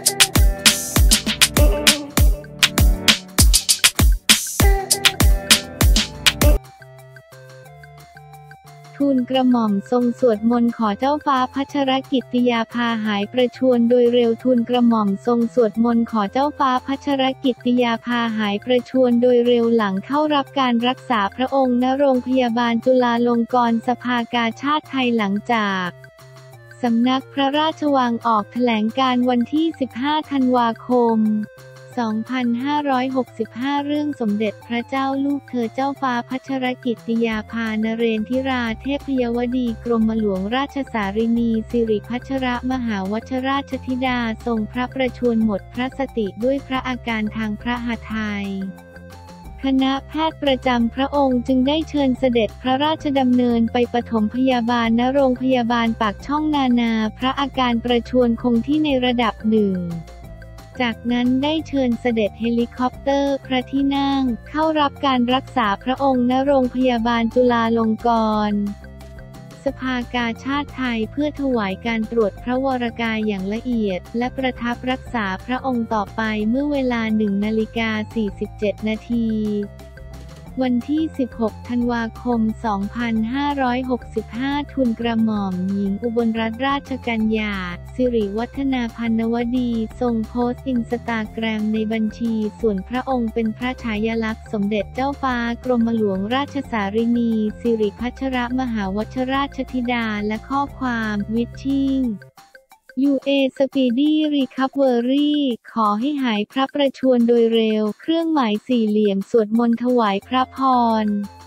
ทูลกระหม่อมทรงสวดมนต์ขอเจ้าฟ้าพัชรกิติยาภาหายประชวรโดยเร็วทูลกระหม่อมทรงสวดมนต์ขอเจ้าฟ้าพัชรกิติยาภาหายประชวรโดยเร็วหลังเข้ารับการรักษาพระองค์ณโรงพยาบาลจุฬาลงกรณ์สภากาชาดไทยหลังจากสำนักพระราชวังออกแถลงการณ์วันที่ 15 ธันวาคม 2565 เรื่องสมเด็จพระเจ้าลูกเธอเจ้าฟ้าพัชรกิติยาภานเรนทิราเทพยวดีกรมหลวงราชสารินีสิริพัชรมหาวชราชธิดาทรงพระประชวรหมดพระสติด้วยพระอาการทางพระหทัยคณะแพทย์ประจำพระองค์จึงได้เชิญเสด็จพระราชดำเนินไปปฐมพยาบาลณโรงพยาบาลปากช่องนาพระอาการประชวรคงที่ในระดับหนึ่งจากนั้นได้เชิญเสด็จเฮลิคอปเตอร์พระที่นั่งเข้ารับการรักษาพระองค์ณโรงพยาบาลจุฬาลงกรณ์สภากาชาดไทยเพื่อถวายการตรวจพระวรกายอย่างละเอียดและประทับรักษาพระองค์ต่อไปเมื่อเวลา 1:47 นาทีวันที่ 16 ธันวาคม 2565 ทูลกระหม่อมหญิงอุบลรัตนราชกัญญา สิริวัฒนาพรรณวดีทรงโพสต์อินสตาแกรมในบัญชีส่วนพระองค์เป็นพระฉายาลักษณ์สมเด็จเจ้าฟ้ากรมหลวงราชสารินีสิริพัชรมหาวชราชธิดาและข้อความวิชชิ่งUA Speedy Recovery ขอให้หายพระประชวรโดยเร็วเครื่องหมายสี่เหลี่ยมสวดมนต์ถวายพระพร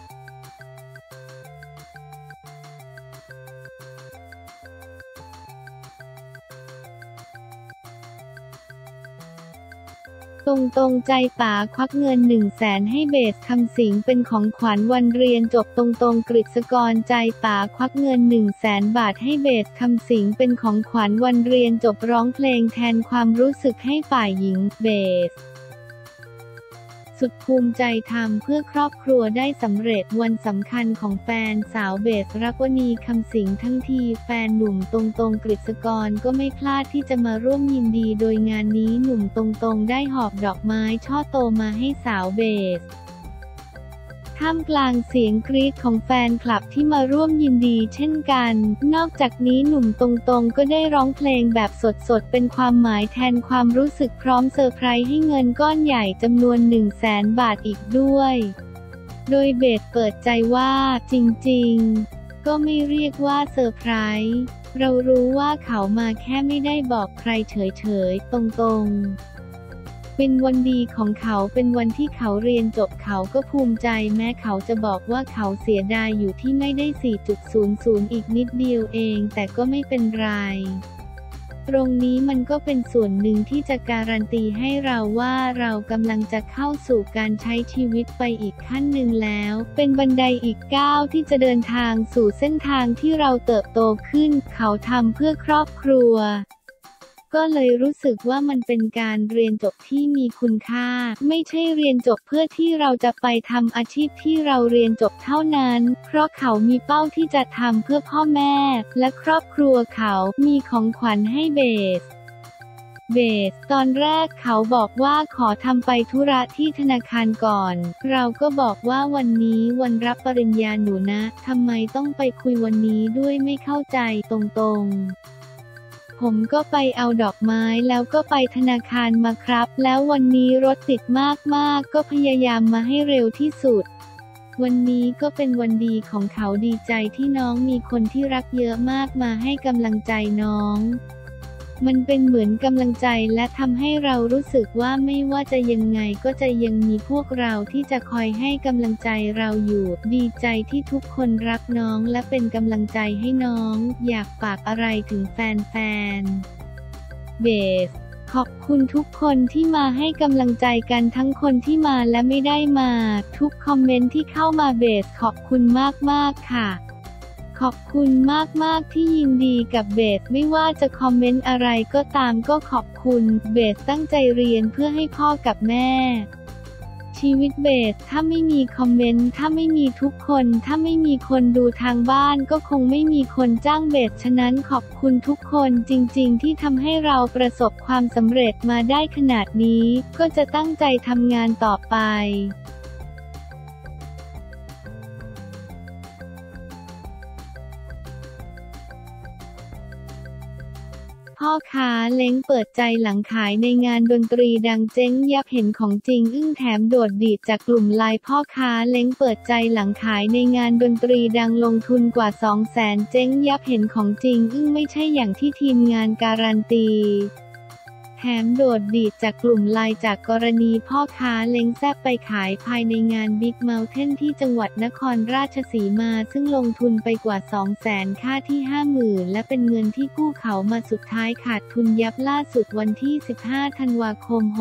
ตรงใจป๋าควักเงิน100,000ให้เบสคำสิงเป็นของขวัญวันเรียนจบตรงกฤษกรใจป๋าควักเงิน100,000 บาทให้เบสคำสิงเป็นของขวัญวันเรียนจบร้องเพลงแทนความรู้สึกให้ฝ่ายหญิงเบสสุดภูมิใจทำเพื่อครอบครัวได้สำเร็จวันสำคัญของแฟนสาวเบสรักวณีคำสิงทั้งทีแฟนหนุ่มตรงกฤษกรก็ไม่พลาดที่จะมาร่วมยินดีโดยงานนี้หนุ่มตรงได้หอบดอกไม้ช่อโตมาให้สาวเบสท่ามกลางเสียงกรี๊ดของแฟนคลับที่มาร่วมยินดีเช่นกันนอกจากนี้หนุ่มตรงก็ได้ร้องเพลงแบบสดเป็นความหมายแทนความรู้สึกพร้อมเซอร์ไพรส์ให้เงินก้อนใหญ่จำนวน100,000 บาทอีกด้วยโดยเบสเปิดใจว่าจริงๆก็ไม่เรียกว่าเซอร์ไพรส์เรารู้ว่าเขามาแค่ไม่ได้บอกใครเฉยตรงเป็นวันดีของเขาเป็นวันที่เขาเรียนจบเขาก็ภูมิใจแม้เขาจะบอกว่าเขาเสียดายอยู่ที่ไม่ได้ 4.00 อีกนิดเดียวเองแต่ก็ไม่เป็นไรตรงนี้มันก็เป็นส่วนหนึ่งที่จะการันตีให้เราว่าเรากำลังจะเข้าสู่การใช้ชีวิตไปอีกขั้นหนึ่งแล้วเป็นบันไดอีกก้าวที่จะเดินทางสู่เส้นทางที่เราเติบโตขึ้นเขาทำเพื่อครอบครัวก็เลยรู้สึกว่ามันเป็นการเรียนจบที่มีคุณค่าไม่ใช่เรียนจบเพื่อที่เราจะไปทำอาชีพที่เราเรียนจบเท่านั้นเพราะเขามีเป้าที่จะทำเพื่อพ่อแม่และครอบครัวเขามีของขวัญให้เบสตอนแรกเขาบอกว่าขอทำไปธุระที่ธนาคารก่อนเราก็บอกว่าวันนี้วันรับปริญญาหนูนะทำไมต้องไปคุยวันนี้ด้วยไม่เข้าใจตรงๆผมก็ไปเอาดอกไม้แล้วก็ไปธนาคารมาครับแล้ววันนี้รถติดมากก็พยายามมาให้เร็วที่สุดวันนี้ก็เป็นวันดีของเขาดีใจที่น้องมีคนที่รักเยอะมากมาให้กำลังใจน้องมันเป็นเหมือนกำลังใจและทำให้เรารู้สึกว่าไม่ว่าจะยังไงก็จะยังมีพวกเราที่จะคอยให้กำลังใจเราอยู่ดีใจที่ทุกคนรักน้องและเป็นกำลังใจให้น้องอยากฝากอะไรถึงแฟนเบสขอบคุณทุกคนที่มาให้กำลังใจกันทั้งคนที่มาและไม่ได้มาทุกคอมเมนต์ที่เข้ามาเบสขอบคุณมากค่ะขอบคุณมากที่ยินดีกับเบสไม่ว่าจะคอมเมนต์อะไรก็ตามก็ขอบคุณเบสตั้งใจเรียนเพื่อให้พ่อกับแม่ชชีวิตเบสถ้าไม่มีคอมเมนต์ถ้าไม่มีทุกคนถ้าไม่มีคนดูทางบ้านก็คงไม่มีคนจ้างเบสฉะนั้นขอบคุณทุกคนจริงๆที่ทำให้เราประสบความสำเร็จมาได้ขนาดนี้ก็จะตั้งใจทำงานต่อไปพ่อค้าเล้งเปิดใจหลังขายในงานดนตรีดังเจ๊งยับเห็นของจริงอึ้งแถมโดดดีดจากกลุ่มไลน์พ่อค้าเล้งเปิดใจหลังขายในงานดนตรีดังลงทุนกว่า 200,000 เจ๊งยับเห็นของจริงอึ้งไม่ใช่อย่างที่ทีมงานการันตีแถมโดดดีดจากกลุ่มไลน์จากกรณีพ่อค้าเล้งแซ่บไปขายภายในงานบิ๊กเมาน์เทนที่จังหวัดนครราชสีมาซึ่งลงทุนไปกว่า 200,000 ค่าที่ 50,000 และเป็นเงินที่กู้เขามาสุดท้ายขาดทุนยับล่าสุดวันที่ 15 ธันวาคม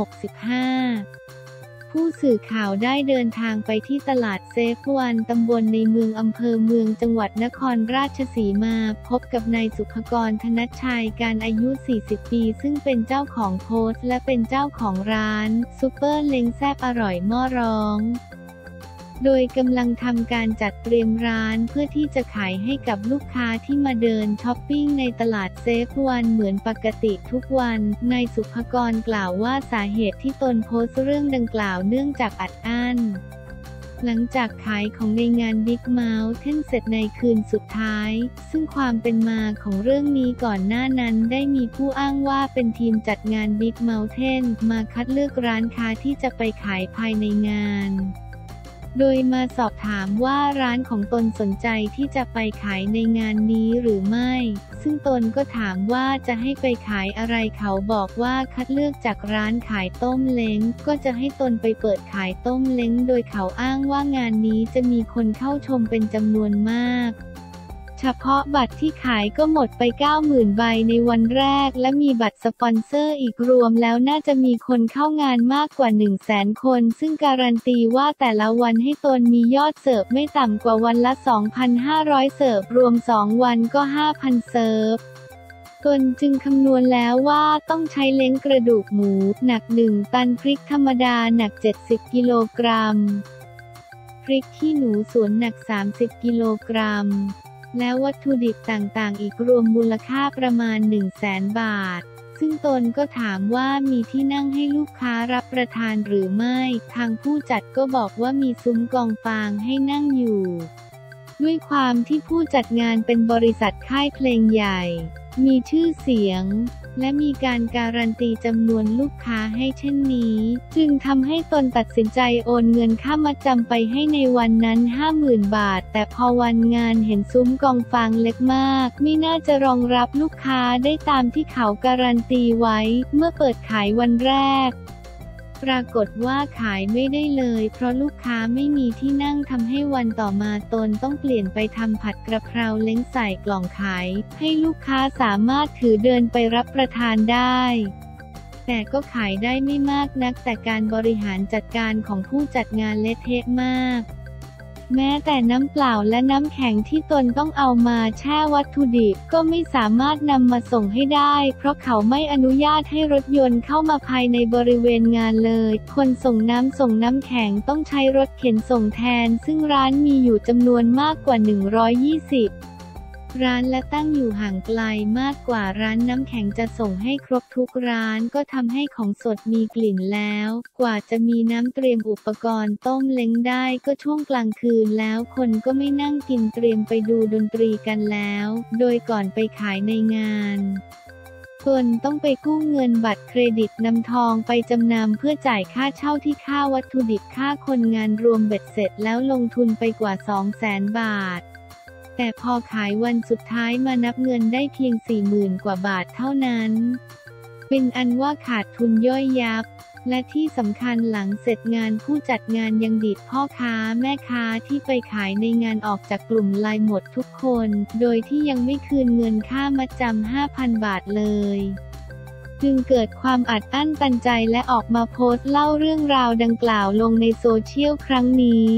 65ผู้สื่อข่าวได้เดินทางไปที่ตลาดเซฟวันตำบลในเมืองอำเภอเมืองจังหวัดนครราชสีมาพบกับนายสุภกร ธนัชชัยการอายุ 40 ปีซึ่งเป็นเจ้าของโพสต์และเป็นเจ้าของร้านซุปเปอร์เล้งแซ่บอร่อยหม้อร้องโดยกำลังทำการจัดเตรียมร้านเพื่อที่จะขายให้กับลูกค้าที่มาเดินช้อปปิ้งในตลาดเซฟวันเหมือนปกติทุกวันนายสุภกรกล่าวว่าสาเหตุที่ตนโพสต์เรื่องดังกล่าวเนื่องจากอัดอั้นหลังจากขายของในงานบิ๊กเมาน์เทนเสร็จในคืนสุดท้ายซึ่งความเป็นมาของเรื่องนี้ก่อนหน้านั้นได้มีผู้อ้างว่าเป็นทีมจัดงานบิ๊กเมาน์เทนมาคัดเลือกร้านค้าที่จะไปขายภายในงานโดยมาสอบถามว่าร้านของตนสนใจที่จะไปขายในงานนี้หรือไม่ซึ่งตนก็ถามว่าจะให้ไปขายอะไรเขาบอกว่าคัดเลือกจากร้านขายต้มเล้งก็จะให้ตนไปเปิดขายต้มเล้งโดยเขาอ้างว่างานนี้จะมีคนเข้าชมเป็นจำนวนมากเฉพาะบัตรที่ขายก็หมดไป 90,000 ใบในวันแรกและมีบัตรสปอนเซอร์อีกรวมแล้วน่าจะมีคนเข้างานมากกว่า 100,000 คนซึ่งการันตีว่าแต่ละวันให้ตนมียอดเสิร์ฟไม่ต่ำกว่าวันละ 2,500 เสิร์ฟรวม 2 วันก็ 5,000 เสิร์ฟตนจึงคำนวณแล้วว่าต้องใช้เล้งกระดูกหมูหนัก 1 ตันพริกธรรมดาหนัก 70 กิโลกรัมพริกขี้หนูสวนหนัก 30 กิโลกรัมและวัตถุดิบต่างๆอีกรวมมูลค่าประมาณ 100,000 บาทซึ่งตนก็ถามว่ามีที่นั่งให้ลูกค้ารับประทานหรือไม่ทางผู้จัดก็บอกว่ามีซุ้มกองฟางให้นั่งอยู่ด้วยความที่ผู้จัดงานเป็นบริษัทค่ายเพลงใหญ่มีชื่อเสียงและมีการการันตีจำนวนลูกค้าให้เช่นนี้จึงทำให้ตนตัดสินใจโอนเงินค่ามัดจำไปให้ในวันนั้น 50,000 บาทแต่พอวันงานเห็นซุ้มกองฟางเล็กมากไม่น่าจะรองรับลูกค้าได้ตามที่เขาการันตีไว้เมื่อเปิดขายวันแรกปรากฏว่าขายไม่ได้เลยเพราะลูกค้าไม่มีที่นั่งทำให้วันต่อมาตนต้องเปลี่ยนไปทำผัดกระเพราเล้งใส่กล่องขายให้ลูกค้าสามารถถือเดินไปรับประทานได้แต่ก็ขายได้ไม่มากนักแต่การบริหารจัดการของผู้จัดงานเละเทะมากแม้แต่น้ำเปล่าและน้ำแข็งที่ตนต้องเอามาแช่วัตถุดิบก็ไม่สามารถนำมาส่งให้ได้เพราะเขาไม่อนุญาตให้รถยนต์เข้ามาภายในบริเวณงานเลยคนส่งน้ำแข็งต้องใช้รถเข็นส่งแทนซึ่งร้านมีอยู่จำนวนมากกว่า 120 ร้านและตั้งอยู่ห่างไกลมากกว่าร้านน้ำแข็งจะส่งให้ครบทุกร้านก็ทำให้ของสดมีกลิ่นแล้วกว่าจะมีน้ำเตรียมอุปกรณ์ต้มเล้งได้ก็ช่วงกลางคืนแล้วคนก็ไม่นั่งกินเตรียมไปดูดนตรีกันแล้วโดยก่อนไปขายในงานตนต้องไปกู้เงินบัตรเครดิตนำทองไปจำนำเพื่อจ่ายค่าเช่าที่ค่าวัตถุดิบค่าคนงานรวมเบ็ดเสร็จแล้วลงทุนไปกว่า 200,000 บาทแต่พอขายวันสุดท้ายมานับเงินได้เพียง 40,000 กว่าบาทเท่านั้นเป็นอันว่าขาดทุนย่อยยับและที่สำคัญหลังเสร็จงานผู้จัดงานยังดีดพ่อค้าแม่ค้าที่ไปขายในงานออกจากกลุ่มไลน์หมดทุกคนโดยที่ยังไม่คืนเงินค่ามัดจำ 5,000 บาทเลยจึงเกิดความอัดอั้นตันใจและออกมาโพสต์เล่าเรื่องราวดังกล่าวลงในโซเชียลครั้งนี้